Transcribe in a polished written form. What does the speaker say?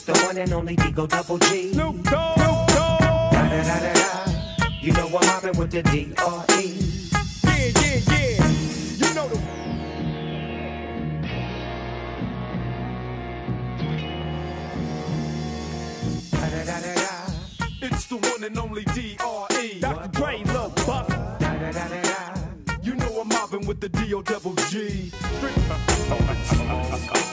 the one and only Digo Double G. Snoop Dogg. Da da da da da. You know I'm mobbing with the D.R.E. Yeah. You know the. Da da da da da. It's the one and only D.R.E. Dr. Dre, Lil Buck. Da da da da da. You know I'm mobbing with the D.O. Double G.